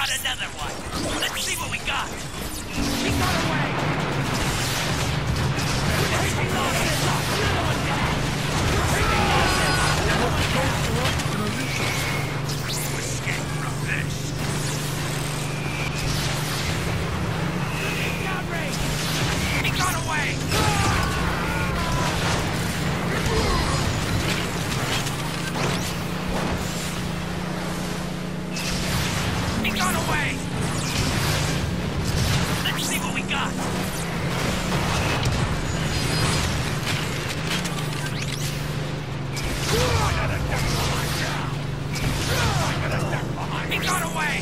got another one. Let's see what we got. He got away. We're taking losses. Another one down. We're taking losses. Another one down. To escape from this. Outrage. He got away. He got away. Let's see what we got. He got away.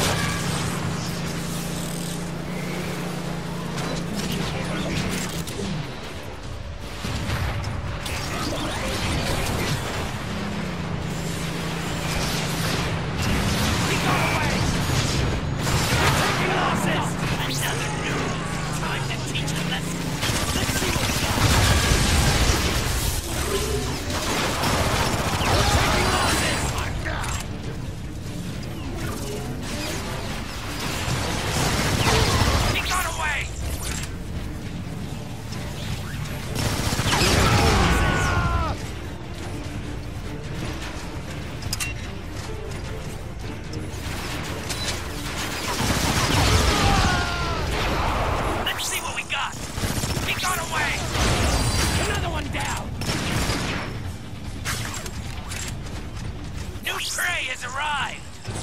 Prey has arrived!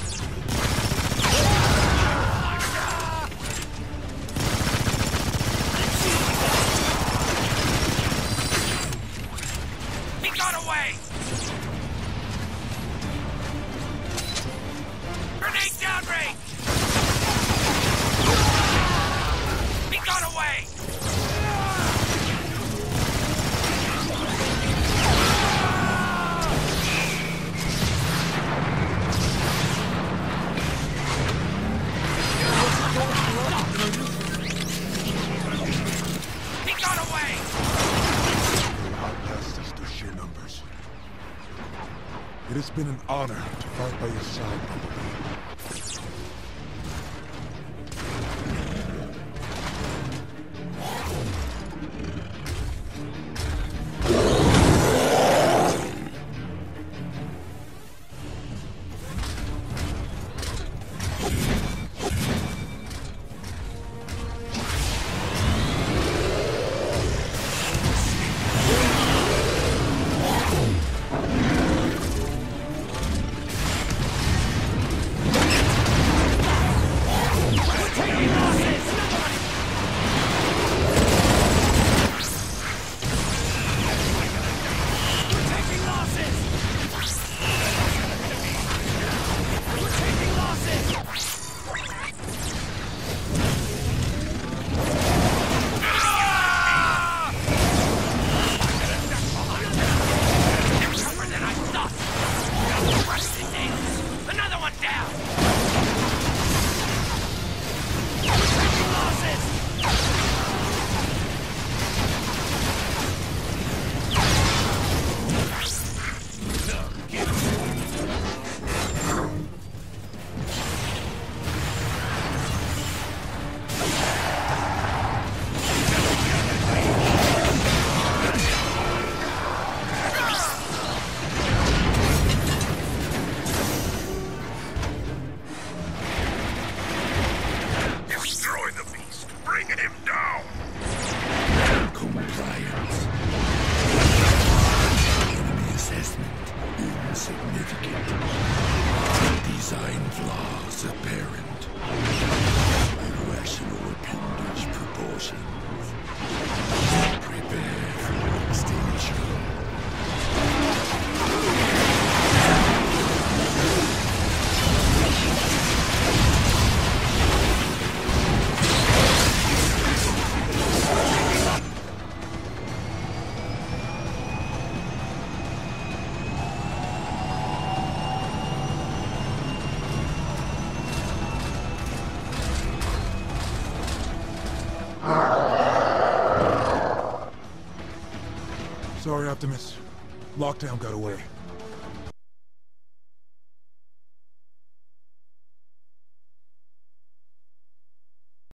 He got away! Grenade downrange! He got away! It has been an honor to fight by your side, Bumblebee. Design flaws apparent. Irrational appendage proportions. Prepare for extinction. Sorry, Optimus. Lockdown got away.